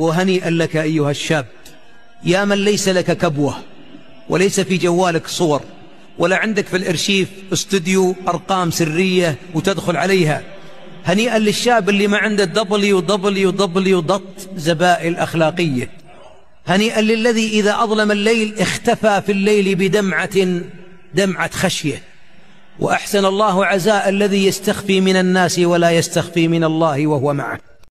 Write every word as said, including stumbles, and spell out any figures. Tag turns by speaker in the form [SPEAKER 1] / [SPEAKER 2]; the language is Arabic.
[SPEAKER 1] وهنيئا لك أيها الشاب يا من ليس لك كبوة وليس في جوالك صور ولا عندك في الارشيف استوديو أرقام سرية وتدخل عليها. هنيئا للشاب اللي ما عنده دبليو دبليو دبليو دوت زبائل أخلاقية. هنيئا للذي إذا أظلم الليل اختفى في الليل بدمعة دمعة خشية. وأحسن الله عزاء الذي يستخفي من الناس ولا يستخفي من الله وهو معه.